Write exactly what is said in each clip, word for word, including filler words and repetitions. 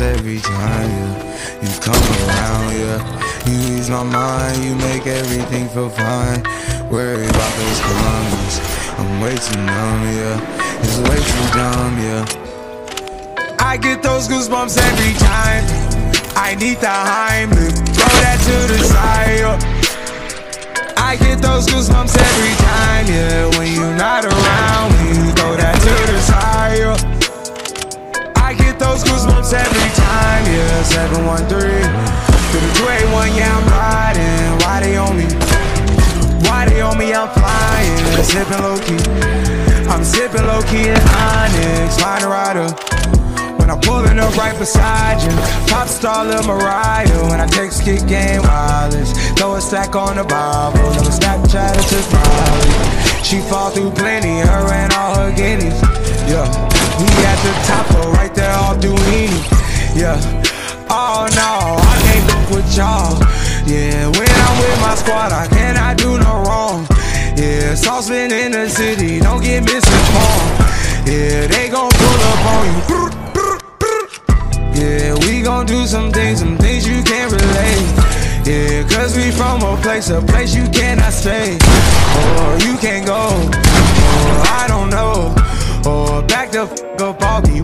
goosebumps every time, yeah. You come around, yeah. You ease my mind, you make everything feel fine. Worry about those comments, I'm way too numb, yeah. It's way too dumb, yeah. I get those goosebumps every time. I need the Heimlich, throw that to the side, yeah. I get those goosebumps every time, yeah. When you're not around, when you throw that to the side, yeah. I get those goosebumps every time, yeah. seven one three to the two eight one, yeah, I'm riding. Why they on me? Why they on me? I'm flying, sipping low key. I'm sipping low key in Onyx, find a rider. When I'm pulling up right beside you, pop star Lil Mariah. When I text kick game wireless, throw a stack on the Bible, never Snapchat or just Molly. She fall through plenty, her and all her guineas. Yeah, we at the top, but right there all Duini. Yeah, oh no, I can't fuck with y'all. Yeah, when I'm with my squad, I cannot do no wrong. Yeah, saucepan in the city, don't get misinformed. Yeah, they gon' pull up on you. Yeah, we gon' do some things, some things you can't relate. Yeah, cause we from a place, a place you cannot stay. Or you can't go, or I don't know. Or back the f*** up all me.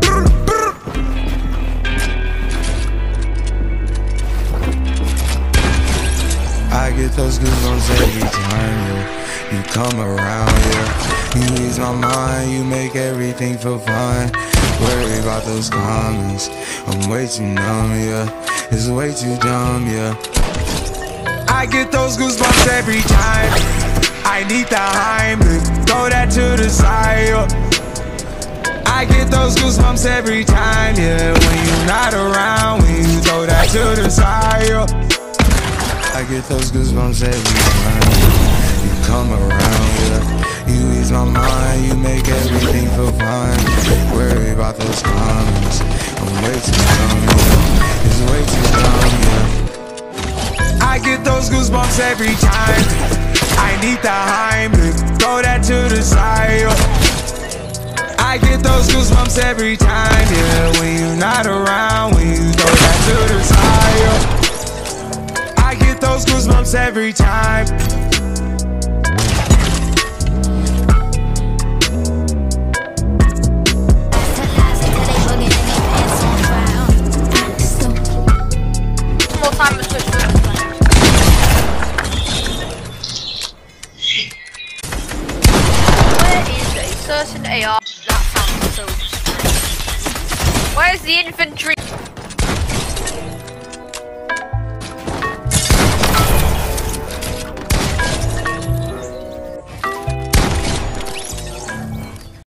I get those goosebumps every time, yeah. You come around, yeah. You ease my mind, you make everything feel fine. Worry about those comments, I'm way too numb, yeah. It's way too dumb, yeah. I get those goosebumps every time. I need the Heimlich, throw that to the side, yeah. I get those goosebumps every time, yeah. When you're not around, when you throw that to the side, yeah. I get those goosebumps every time. You come around, yeah. You ease my mind, you make everything feel fine. Worry about those comments, I'm way too dumb, yeah. It's way too dumb, yeah. I get those goosebumps every time. I need the Heimlich, throw that to the side, yeah. I get those goosebumps every time, yeah. When you're not around, when you throw that to the side, yeah. I get those goosebumps every time. Certain A R, that sounds so. Where's the infantry?